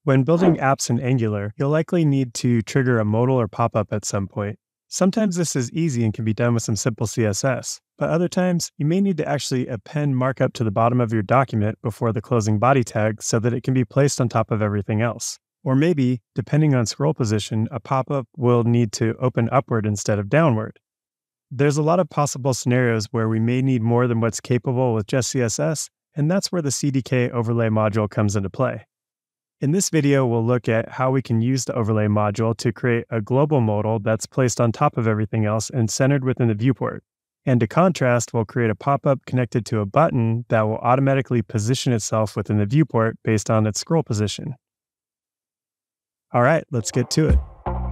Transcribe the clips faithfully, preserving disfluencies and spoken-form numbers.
When building apps in Angular, you'll likely need to trigger a modal or pop-up at some point. Sometimes this is easy and can be done with some simple C S S, but other times you may need to actually append markup to the bottom of your document before the closing body tag so that it can be placed on top of everything else. Or maybe, depending on scroll position, a pop-up will need to open upward instead of downward. There's a lot of possible scenarios where we may need more than what's capable with just C S S, and that's where the C D K Overlay Module comes into play. In this video, we'll look at how we can use the Overlay Module to create a global modal that's placed on top of everything else and centered within the viewport. And to contrast, we'll create a pop-up connected to a button that will automatically position itself within the viewport based on its scroll position. All right, let's get to it.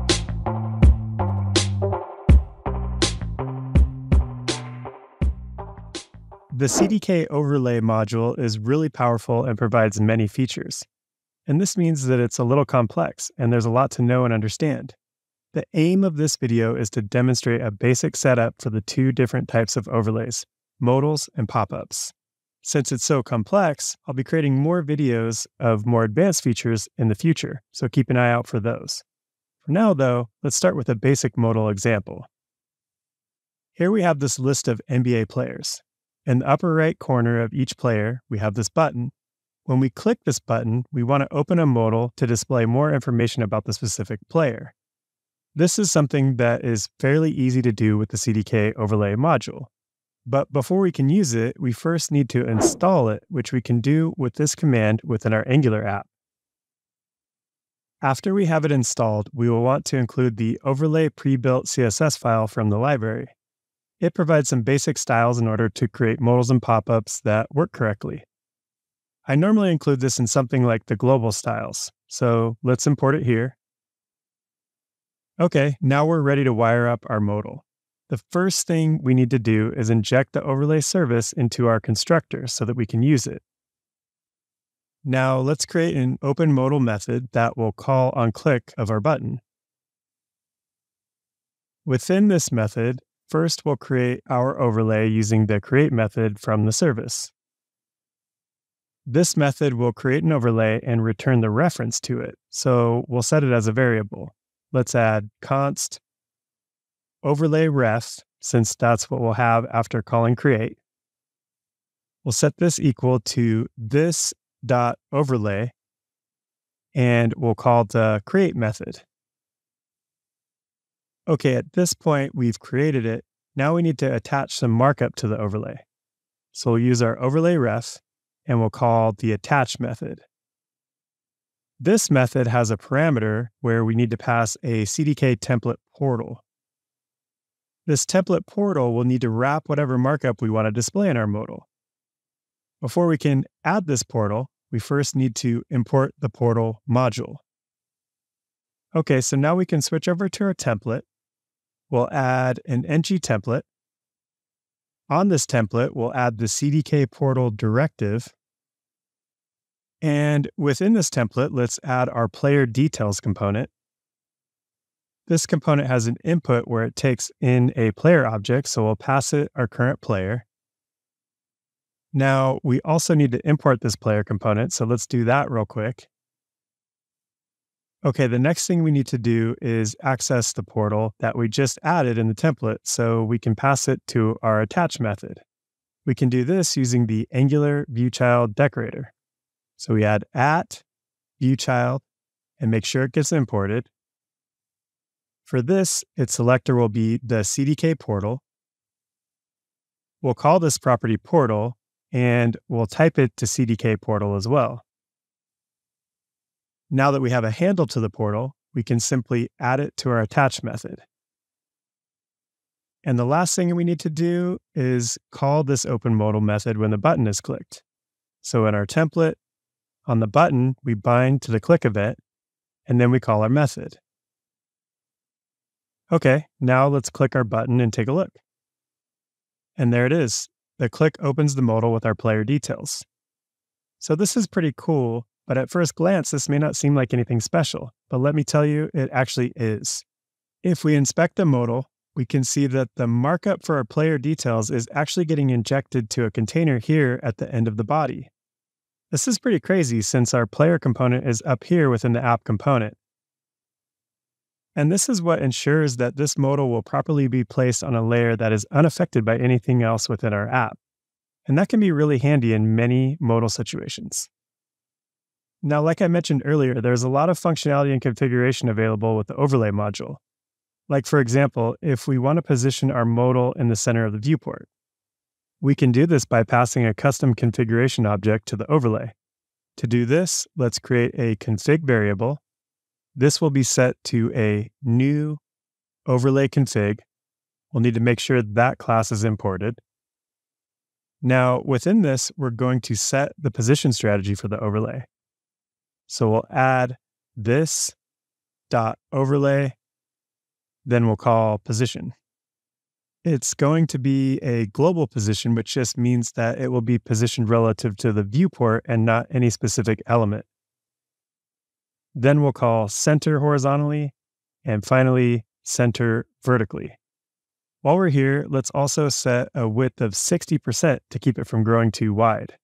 The C D K Overlay Module is really powerful and provides many features. And this means that it's a little complex, and there's a lot to know and understand. The aim of this video is to demonstrate a basic setup for the two different types of overlays, modals and pop-ups. Since it's so complex, I'll be creating more videos of more advanced features in the future, so keep an eye out for those. For now, though, let's start with a basic modal example. Here we have this list of N B A players. In the upper right corner of each player, we have this button. When we click this button, we want to open a modal to display more information about the specific player. This is something that is fairly easy to do with the C D K Overlay Module. But before we can use it, we first need to install it, which we can do with this command within our Angular app. After we have it installed, we will want to include the overlay prebuilt C S S file from the library. It provides some basic styles in order to create modals and pop-ups that work correctly. I normally include this in something like the global styles, so let's import it here. Okay, now we're ready to wire up our modal. The first thing we need to do is inject the overlay service into our constructor so that we can use it. Now let's create an open modal method that will call on click of our button. Within this method, first we'll create our overlay using the create method from the service. This method will create an overlay and return the reference to it, so we'll set it as a variable. Let's add const overlay ref, since that's what we'll have after calling create. We'll set this equal to this.overlay, and we'll call the create method. Okay, at this point, we've created it. Now we need to attach some markup to the overlay. So we'll use our overlay ref, and we'll call the attach method. This method has a parameter where we need to pass a C D K template portal. This template portal will need to wrap whatever markup we want to display in our modal. Before we can add this portal, we first need to import the portal module. Okay, so now we can switch over to our template. We'll add an N G template. On this template, we'll add the C D K portal directive. And within this template, let's add our player details component. This component has an input where it takes in a player object, so we'll pass it our current player. Now, we also need to import this player component, so let's do that real quick. Okay, the next thing we need to do is access the portal that we just added in the template, so we can pass it to our attach method. We can do this using the Angular viewchild decorator. So we add at viewchild and make sure it gets imported. For this, its selector will be the C D K portal. We'll call this property portal, and we'll type it to C D K portal as well. Now that we have a handle to the portal, we can simply add it to our attach method. And the last thing we need to do is call this open modal method when the button is clicked. So in our template, on the button, we bind to the click event, and then we call our method. Okay, now let's click our button and take a look. And there it is. The click opens the modal with our player details. So this is pretty cool, but at first glance, this may not seem like anything special, but let me tell you, it actually is. If we inspect the modal, we can see that the markup for our player details is actually getting injected to a container here at the end of the body. This is pretty crazy since our player component is up here within the app component. And this is what ensures that this modal will properly be placed on a layer that is unaffected by anything else within our app. And that can be really handy in many modal situations. Now, like I mentioned earlier, there's a lot of functionality and configuration available with the overlay module. Like for example, if we want to position our modal in the center of the viewport, we can do this by passing a custom configuration object to the overlay. To do this, let's create a config variable. This will be set to a new overlay config. We'll need to make sure that class is imported. Now, within this, we're going to set the position strategy for the overlay. So we'll add this dot overlay, then we'll call position. It's going to be a global position, which just means that it will be positioned relative to the viewport and not any specific element. Then we'll call center horizontally, and finally center vertically. While we're here, let's also set a width of sixty percent to keep it from growing too wide.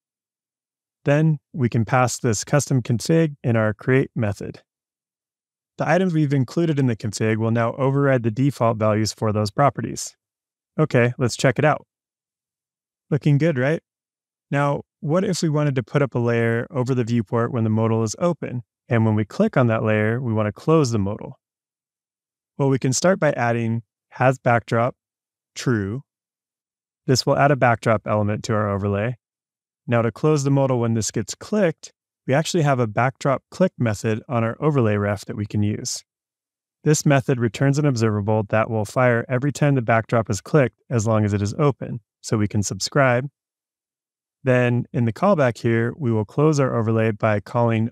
Then we can pass this custom config in our create method. The items we've included in the config will now override the default values for those properties. Okay, let's check it out. Looking good, right? Now, what if we wanted to put up a layer over the viewport when the modal is open, and when we click on that layer, we want to close the modal? Well, we can start by adding has backdrop true. This will add a backdrop element to our overlay. Now, to close the modal when this gets clicked, we actually have a backdrop click method on our overlay ref that we can use. This method returns an observable that will fire every time the backdrop is clicked as long as it is open, so we can subscribe. Then in the callback here, we will close our overlay by calling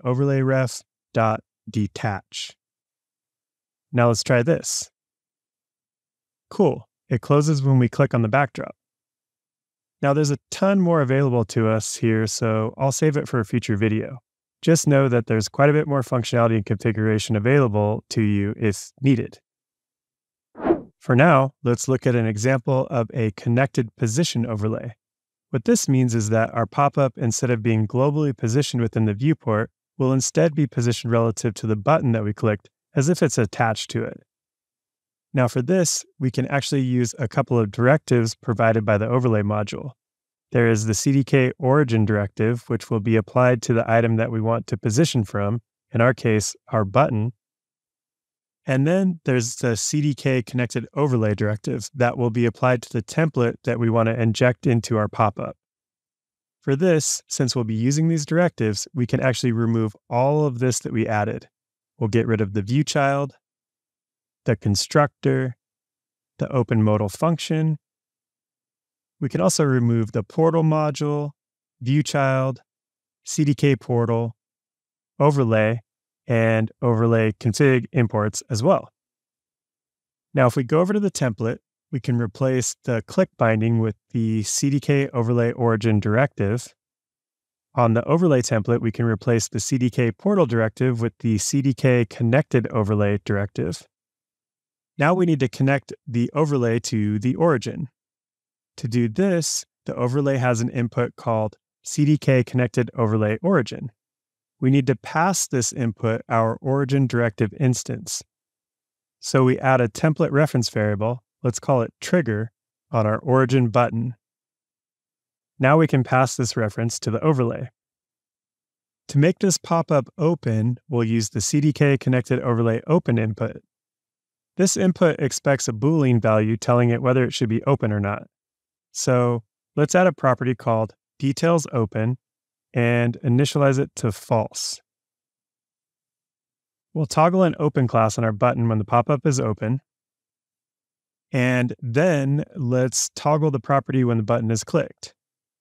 overlayRef.detach. Now let's try this. Cool, it closes when we click on the backdrop. Now there's a ton more available to us here, so I'll save it for a future video. Just know that there's quite a bit more functionality and configuration available to you if needed. For now, let's look at an example of a connected position overlay. What this means is that our pop-up, instead of being globally positioned within the viewport, will instead be positioned relative to the button that we clicked as if it's attached to it. Now for this, we can actually use a couple of directives provided by the overlay module. There is the C D K Origin directive, which will be applied to the item that we want to position from, in our case, our button. And then there's the C D K Connected Overlay directive that will be applied to the template that we want to inject into our pop-up. For this, since we'll be using these directives, we can actually remove all of this that we added. We'll get rid of the viewChild, the constructor, the open modal function. We can also remove the portal module, viewChild, C D K portal, overlay, and overlay config imports as well. Now, if we go over to the template, we can replace the click binding with the C D K Overlay Origin directive. On the overlay template, we can replace the C D K portal directive with the C D K Connected Overlay directive. Now we need to connect the overlay to the origin. To do this, the overlay has an input called C D K Connected Overlay Origin. We need to pass this input our origin directive instance. So we add a template reference variable, let's call it trigger, on our origin button. Now we can pass this reference to the overlay. To make this pop-up open, we'll use the C D K Connected Overlay Open input. This input expects a Boolean value telling it whether it should be open or not. So let's add a property called detailsOpen and initialize it to false. We'll toggle an open class on our button when the pop-up is open. And then let's toggle the property when the button is clicked.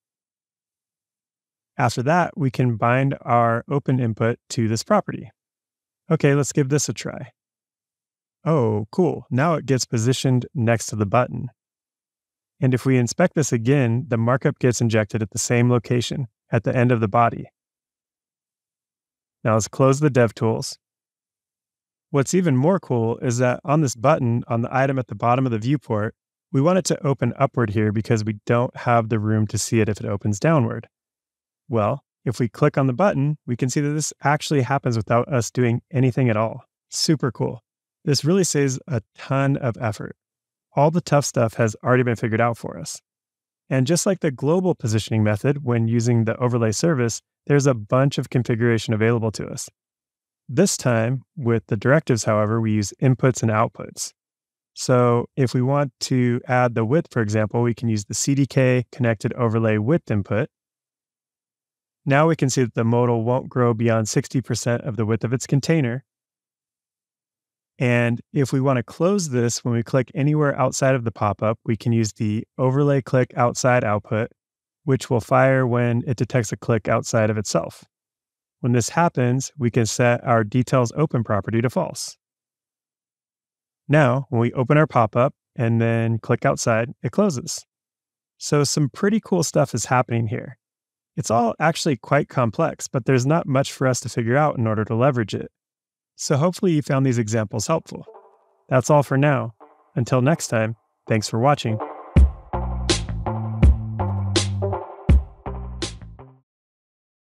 After that, we can bind our open input to this property. Okay, let's give this a try. Oh, cool. Now it gets positioned next to the button. And if we inspect this again, the markup gets injected at the same location, at the end of the body. Now let's close the DevTools. What's even more cool is that on this button, on the item at the bottom of the viewport, we want it to open upward here because we don't have the room to see it if it opens downward. Well, If we click on the button, we can see that this actually happens without us doing anything at all. Super cool. This really saves a ton of effort. All the tough stuff has already been figured out for us. And just like the global positioning method when using the overlay service, there's a bunch of configuration available to us. This time, with the directives, however, we use inputs and outputs. So if we want to add the width, for example, we can use the cdkConnectedOverlay width input. Now we can see that the modal won't grow beyond sixty percent of the width of its container. And if we want to close this, when we click anywhere outside of the pop-up, we can use the overlay click outside output, which will fire when it detects a click outside of itself. When this happens, we can set our details open property to false. Now, when we open our pop-up and then click outside, it closes. So some pretty cool stuff is happening here. It's all actually quite complex, but there's not much for us to figure out in order to leverage it. So hopefully you found these examples helpful. That's all for now. Until next time, thanks for watching.